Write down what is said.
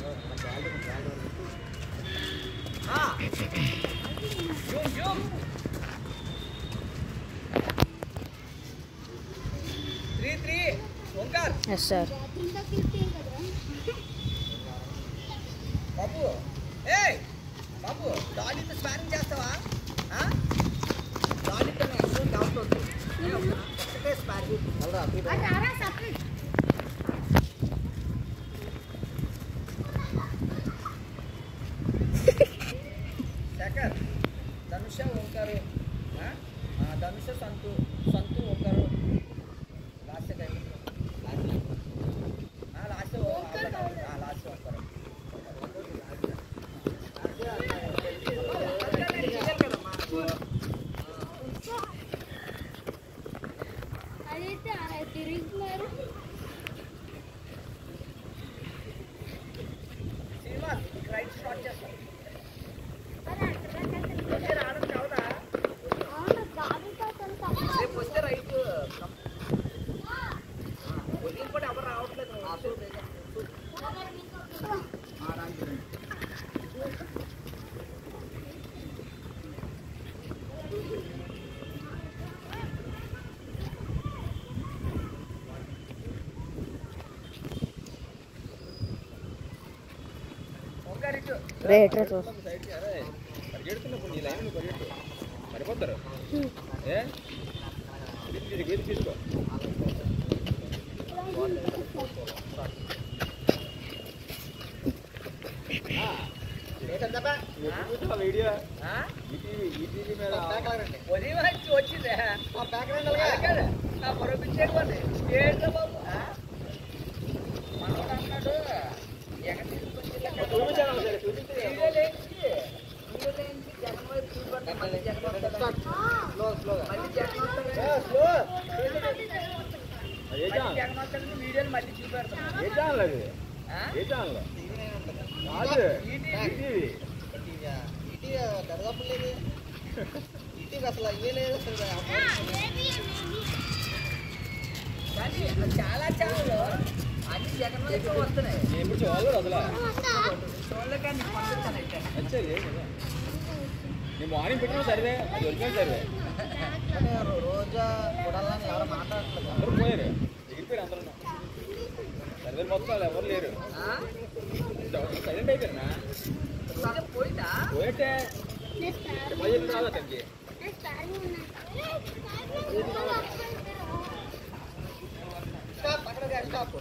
Yes, sir. బాబు బాబు డాలీతో స్పారింగ్ చేస్తావా? డాలీతో అసలు డౌట్ అవుతుంది. ఒకటే sparring Shekhar ధనుష Omkar Dhanush Santhu Santhu Omkar last last Omkar Srinivas right start చేస్తాం. రావడం చదువుదా రేపు వస్తే రైట్ ఉదయం కూడా ఎవరు రావట్లేదు. పరిగెడుతున్నప్పుడు నీ లైన్ పరిగెట్టు పడిపోతారు. గేది తీసుకో వీడియో ఈటీవీ మీద ఉదయం వచ్చిందే పొరపించేకోండి ఏంటో బాబు మనోడు అన్నాడు ఎక్కడ తీసుకొచ్చి జగన్ వైపు చూపడితే మళ్ళీ జగన్ వస్తాడు. జగన్ వస్తాడు వీడియోలు మళ్ళీ చూపెడతాం. దర్దాపు లేదు ఈటీవీ అసలు అయ్యే లేదు అసలు. కానీ చాలా ఛానల్ అన్ని జగన్ వైపు వస్తున్నాయి. చూడలేకని నేను మార్నింగ్ పెట్టిన సర్వే అది ఒరిజినల్ సర్వే రోజా చూడాలని ఎవరు మాట్లాడట్లేదు. అందరూ పోయారు ఎగిరిపోయారు అందరూ సర్వేలు మొత్తం వాళ్ళు ఎవరు లేరు సైలెంట్ అయిపోయారునా పోయిందా పోయితే రాదా తగ్గి స్టాప్ అక్కడ స్టాప్